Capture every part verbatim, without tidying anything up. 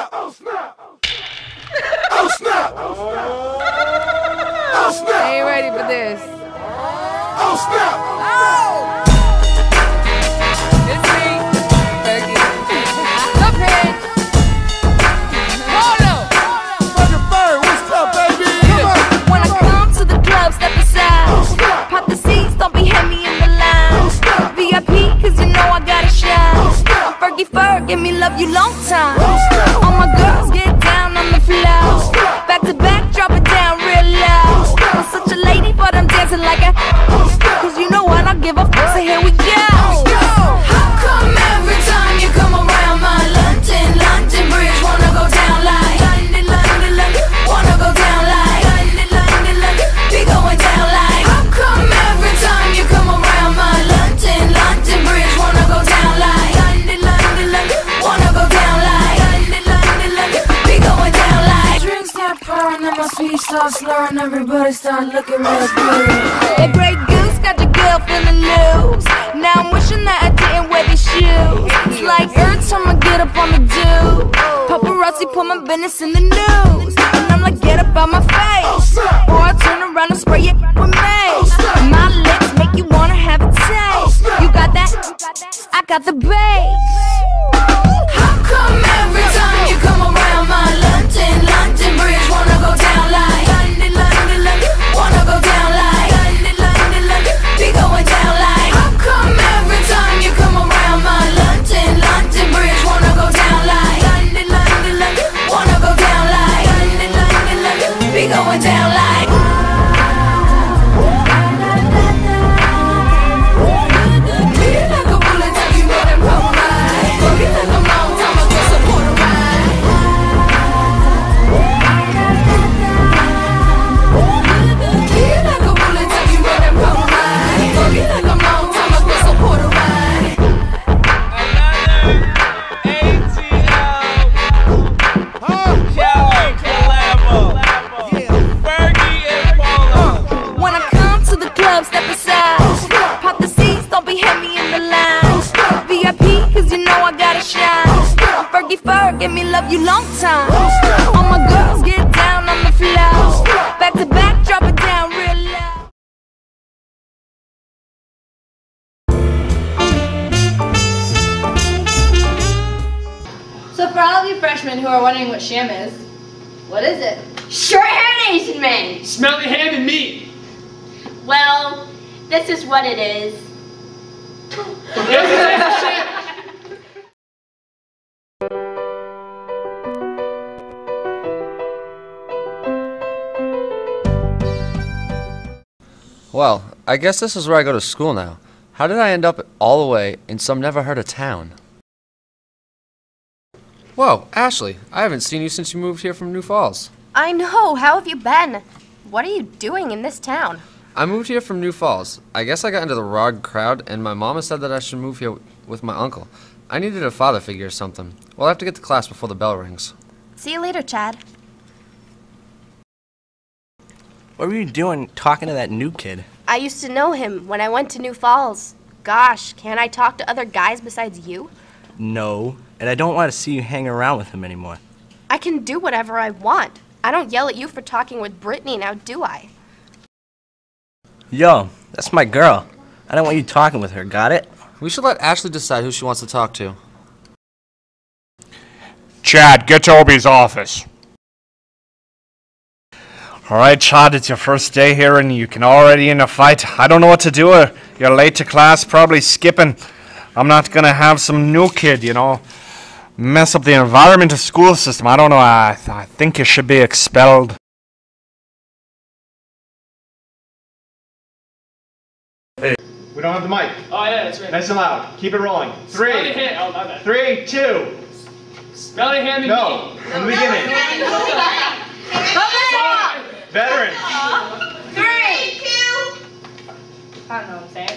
Oh snap! Oh snap! Oh snap! I ain't ready for this. Oh snap! Oh! It's me, Fergie. Look, Red. Polo. Burger Bird, what's up, baby? Come on. When I come to the club, step aside. Pop the seats, don't be heavy in the line. V I P, cause you know I gotta shine. Fergie Ferg, give me love you long time. All my girls get down on the floor. Back to back, drop it down real low. I'm such a lady, but I'm dancing like a. Cause you know what, I don't give a fuck, so here we go. How come every time you come around my London, London Bridge wanna go down like London, London, London, wanna go down like London, London, London, be going down like. How come every time you come around my London, London Bridge wanna go down like London, London, London, wanna go down like London, London, London, be going down like. Drinks start pouring and my speech starts slurring, everybody start looking real good. That Grey Goose got your girl feeling loose. Now I'm wishing that I didn't wear these shoes. It's like every time I get up on the do, paparazzi put my business in the news. And I'm like, get up out my face, or I turn around and spray it with mace. My lips make you wanna have a taste. You got that? I got the bass. How come every time you come around my London, London Bridge wanna go down like London, London, London, wanna go down like London, London, London, be going down like. How come every time you come around my London, London Bridge wanna go down like London, London, London, wanna go down like London, London, London, be going down like. Give me love you long time. All my girls get down on the floor. Back to back, drop it down real low. So for all of you freshmen who are wondering what Sham is, what is it? Short-haired Asian man! Smelly hand and meat! Well, this is what it is. Well, I guess this is where I go to school now. How did I end up all the way in some never-heard-of town? Whoa, Ashley, I haven't seen you since you moved here from New Falls. I know, how have you been? What are you doing in this town? I moved here from New Falls. I guess I got into the wrong crowd, and my mama said that I should move here with my uncle. I needed a father figure or something. Well, I have to get to class before the bell rings. See you later, Chad. What were you doing talking to that new kid? I used to know him when I went to New Falls. Gosh, can't I talk to other guys besides you? No, and I don't want to see you hang around with him anymore. I can do whatever I want. I don't yell at you for talking with Brittany now, do I? Yo, that's my girl. I don't want you talking with her, got it? We should let Ashley decide who she wants to talk to. Chad, get to Obi's office. Alright, Chad, it's your first day here and you can already in a fight. I don't know what to do. You're late to class, probably skipping. I'm not gonna have some new kid, you know, mess up the environment of school system. I don't know, I, th I think you should be expelled. Hey, we don't have the mic. Oh yeah, that's right. Nice and loud. Keep it rolling. Three. Smelly hand. Oh, my bad. Three, two. Smelly hand and No, from the beginning. Veterans. Three, two. I don't know what I'm saying.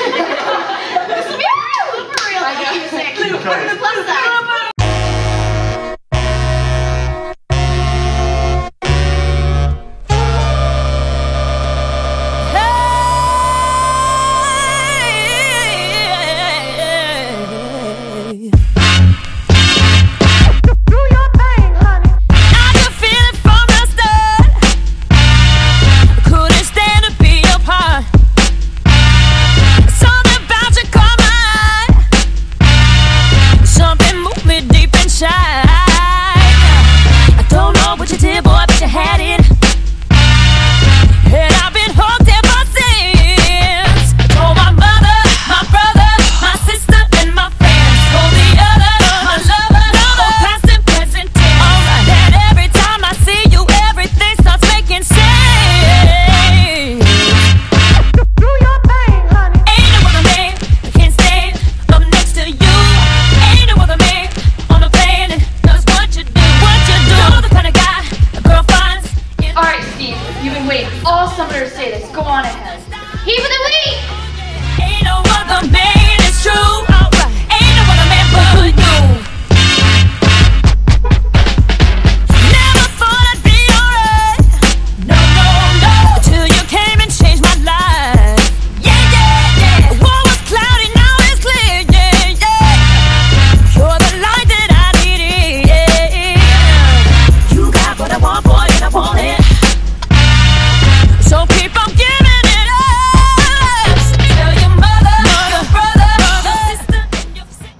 For real, like Cusick. Look at the plus side. Do your thing. say this. Go on ahead. Heave of the week! Ain't no other man, it's true. Ain't no other man but you. Never thought I'd be alright. No, no, no. Till you came and changed my life. Yeah, yeah, yeah. The world was cloudy, now it's clear. Yeah, yeah. You're the light that I needed. Yeah. You got what I want, boy, and I want it. So keep on giving it up. Tell your mother, your brother, your sister, and your sister.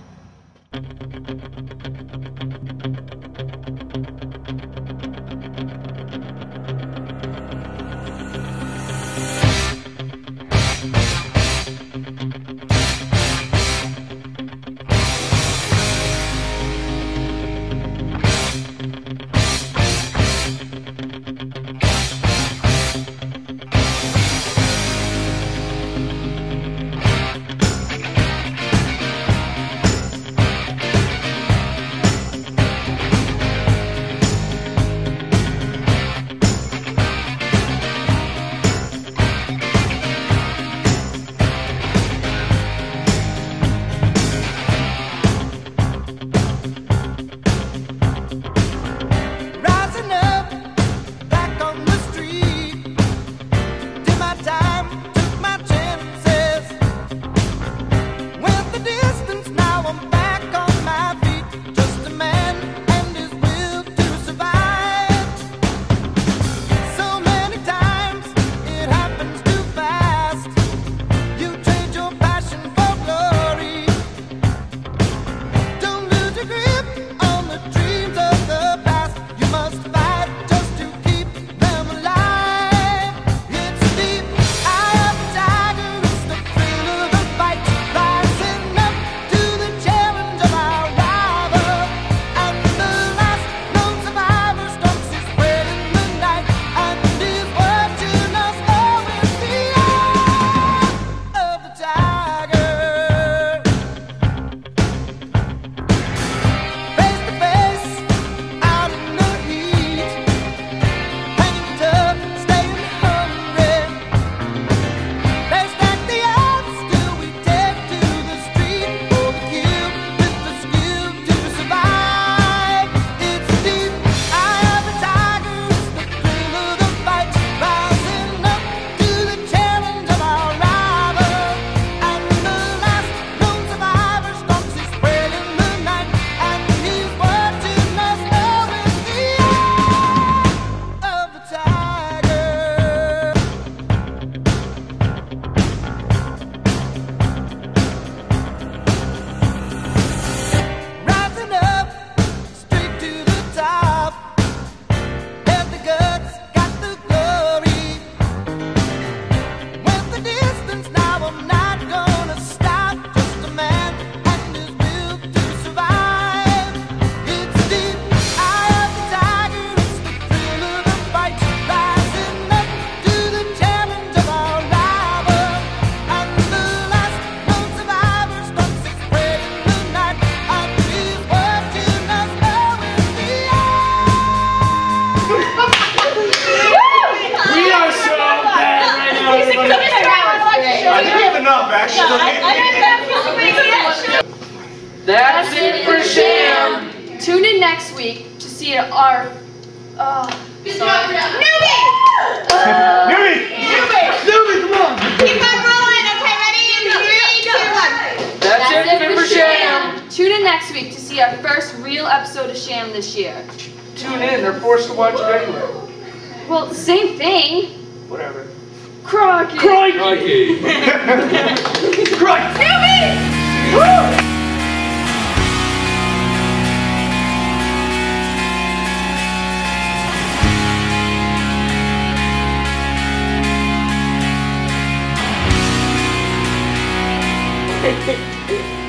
Rising up, back on the street. Did my time, took my chances. Went the distance, now I'm back on my feet. Just a man and his will to survive. So many times it happens too fast. You trade your passion for glory. Don't lose your grip on the dreams of the past. You must fight just to keep them alive. It's deep, eye of the tiger, it's the thrill of the fight. Rising up to the challenge of our rival. And the last known survivor stalks his prey in the night. And is watching us all with the eye of the tiger. Face to face, out in the heat, hanging tough, staying hungry. They stack the odds till we take to the street for the kill, with the skill to survive. It's deep, eye of the tiger, it's the thrill of the fight. Rising up to the challenge of our rival. And the last known survivor stalks his prey in the night. And he's watching us all with the eye of the tiger. Rising up, straight to the top. Had the guts, got the glory. Went the distance, now I'm not gonna stop. Just a man and his will to survive. It's deep, eye of the tiger, it's the thrill of the fight. Rising up to the challenge of our rival. And the last known survivor stalks his prey in the night. And he's watching us all with the We are so bad right now. I didn't even know, actually. That's it for Sham. Tune in next week to see our. Uh, Newbie! Newbie, come on! Keep on rolling, okay, ready? Three, two, one. That's it for Sham. Tune in next week to see our first real episode of Sham this year. Tune in. They're forced to watch it anyway. Well, same thing. Whatever. Crocky. Crikey. Crikey. Newbie!